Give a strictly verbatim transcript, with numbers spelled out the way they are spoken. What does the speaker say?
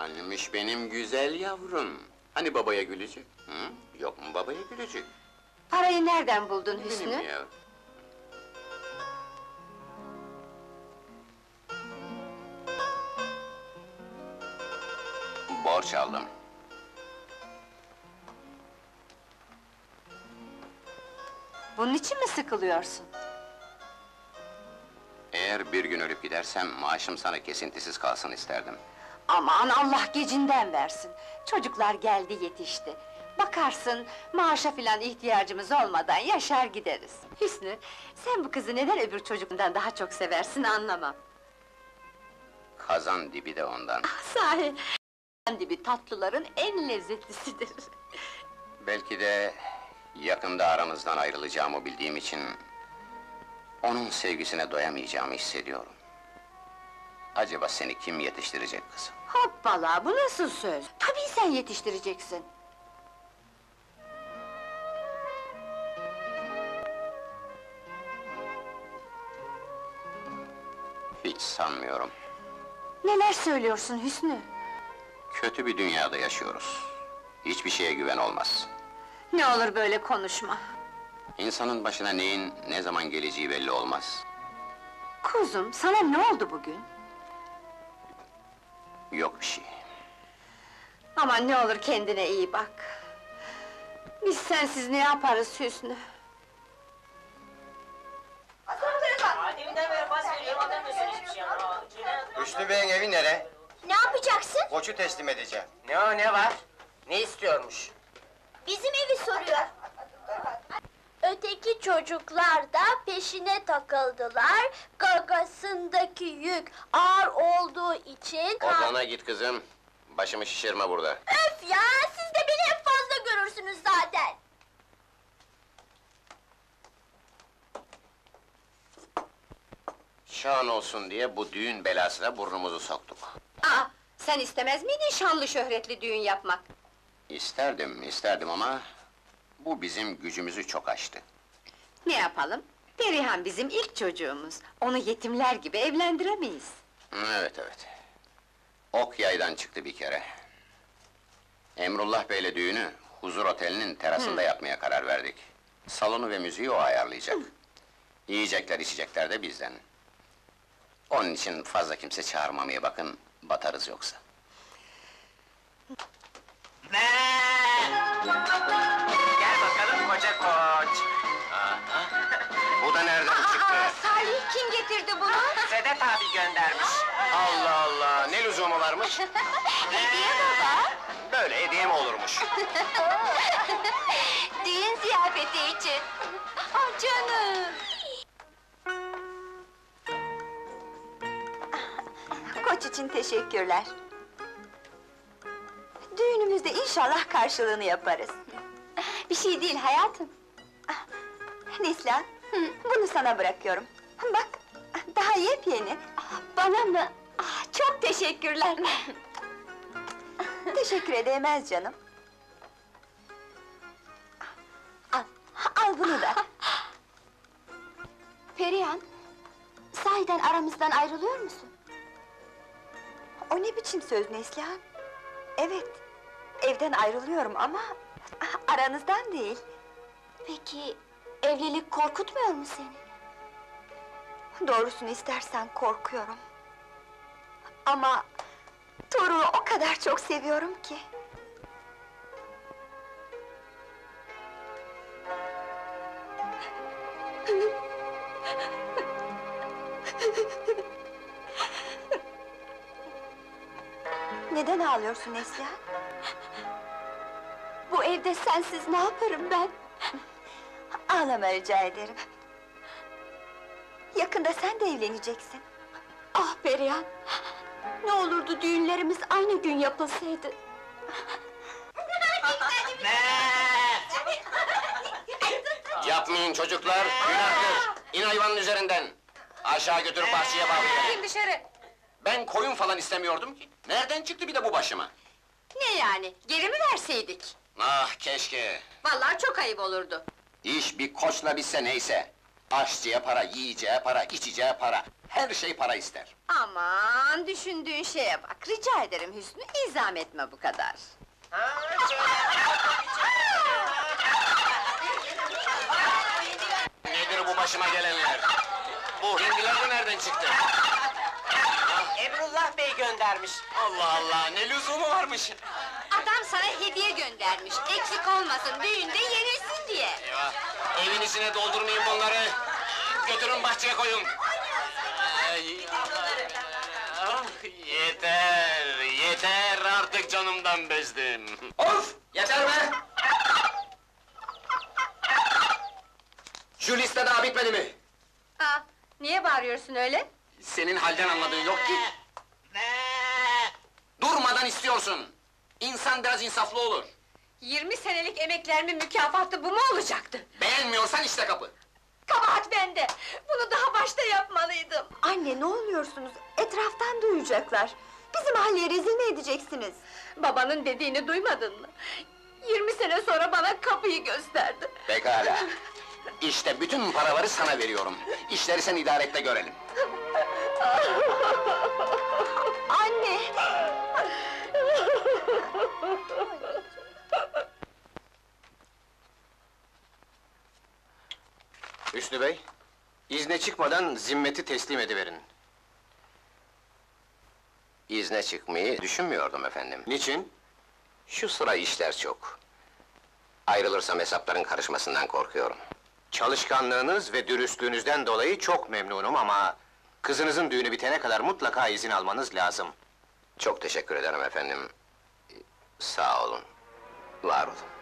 Anmış benim güzel yavrum. Hani babaya gülecek? Hı? Yok mu babaya gülecek? Parayı nereden buldun Hüsnü? Benim ya. Borç aldım. Bunun için mi sıkılıyorsun? Eğer bir gün ölüp gidersem, maaşım sana kesintisiz kalsın isterdim. Aman Allah gecinden versin! Çocuklar geldi yetişti. Bakarsın, maaşa filan ihtiyacımız olmadan yaşar gideriz. Hüsnü, sen bu kızı neden öbür çocuğundan daha çok seversin anlamam. Kazan dibi de ondan. Sahi, kazan dibi tatlıların en lezzetlisidir. Belki de yakında aramızdan ayrılacağımı bildiğim için onun sevgisine doyamayacağımı hissediyorum. Acaba seni kim yetiştirecek kızım? Hoppala, bu nasıl söz? Tabii sen yetiştireceksin. Hiç sanmıyorum. Neler söylüyorsun Hüsnü? Kötü bir dünyada yaşıyoruz. Hiçbir şeye güven olmaz. Ne olur böyle konuşma. İnsanın başına neyin, ne zaman geleceği belli olmaz. Kuzum, sana ne oldu bugün? Yok bir şey. Aman ne olur kendine iyi bak. Biz sensiz ne yaparız Hüsnü? Deminden beri pas veriyorum, atamıyorsun hiçbir şey. Aa, Cemil- Hüsnü Bey'in evi nere? Ne yapacaksın? Koçu teslim edeceğim. Ne o, ne var? Ne istiyormuş? Bizim evi soruyor. Öteki çocuklar da peşine takıldılar. Gagasındaki yük ağır olduğu için... Odana git kızım. Başımı şişirme burada. Öf ya! Siz de beni hep fazla görürsünüz zaten! Şan olsun diye bu düğün belasına burnumuzu soktuk. Aa, sen istemez miydin şanlı şöhretli düğün yapmak? İsterdim, isterdim ama bu bizim gücümüzü çok aştı. Ne yapalım? Perihan bizim ilk çocuğumuz. Onu yetimler gibi evlendiremeyiz. Evet, evet. Ok yaydan çıktı bir kere. Emrullah Bey'le düğünü Huzur Oteli'nin terasında yapmaya karar verdik. Salonu ve müziği o ayarlayacak. Yiyecekler, içecekler de bizden. Onun için fazla kimse çağırmamaya bakın, batarız yoksa. Gel bakalım koca koç. Bu da nereden çıktı? Aa, Salih kim getirdi bunu? Sedat abi göndermiş. Allah Allah, ne lüzumu varmış? Hediye baba! Böyle hediye mi olurmuş? Düğün ziyafeti için. Ah canım! Koç için teşekkürler. Düğünümüzde inşallah karşılığını yaparız. Bir şey değil hayatım. Neslihan, bunu sana bırakıyorum. Bak, daha yepyeni. Bana mı? Ah, çok teşekkürler. Teşekkür edemez canım. Al, al bunu da. Perihan, sahiden aramızdan ayrılıyor musun? O ne biçim söz Neslihan? Evet, evden ayrılıyorum ama aranızdan değil. Peki, evlilik korkutmuyor mu seni? Doğrusunu istersen korkuyorum. Ama Tuğrul'u o kadar çok seviyorum ki. Neden ağlıyorsun Neslihan? Bu evde sensiz ne yaparım ben? Ağlama rica ederim. Yakında sen de evleneceksin. Ah Perihan! Ne olurdu düğünlerimiz aynı gün yapılsaydı. Yapmayın çocuklar, günahtır! İn hayvanın üzerinden! Aşağı götür bahçeye bağlayın! Kim dışarı? Ben koyun falan istemiyordum ki! Nereden çıktı bir de bu başıma? Ne yani, geri mi verseydik? Ah keşke! Vallahi çok ayıp olurdu. İş bir koçla bitse neyse! Aşçıya para, yiyeceğe para, içeceğe para. Her şey para ister. Aman, düşündüğün şeye bak. Rica ederim Hüsnü, izam etme bu kadar. Ha, şöyle. Nedir bu başıma gelenler? Bu hindiler de nereden çıktı? Emrullah Bey göndermiş. Allah Allah, ne lüzumu varmış? Adam sana hediye göndermiş, eksik olmasın, düğünde yenilsin diye. Eyvah! Evin içine doldurmayın bunları! Götürün bahçeye koyun! Ay, ah, yeter, yeter artık canımdan bezdim! Of! Yeter be! Şu liste daha bitmedi mi? Aa, niye bağırıyorsun öyle? Senin halden anladığın yok ki! Durmadan istiyorsun! İnsan biraz insaflı olur! Yirmi senelik emeklerimin mükafatı bu mu olacaktı? Beğenmiyorsan işte kapı! Kabahat bende! Bunu daha başta yapmalıydım! Anne ne oluyorsunuz? Etraftan duyacaklar. Bizim mahalleye rezil mi edeceksiniz? Babanın dediğini duymadın mı? Yirmi sene sonra bana kapıyı gösterdi. Pekala! İşte bütün paraları sana veriyorum! İşleri sen idare et de görelim! Anne! Hüsnü Bey, izne çıkmadan zimmeti teslim ediverin. İzne çıkmayı düşünmüyordum efendim. Niçin? Şu sıra işler çok. Ayrılırsam hesapların karışmasından korkuyorum. Çalışkanlığınız ve dürüstlüğünüzden dolayı çok memnunum ama... ...kızınızın düğünü bitene kadar mutlaka izin almanız lazım. Çok teşekkür ederim efendim. Sağ olun, var olun.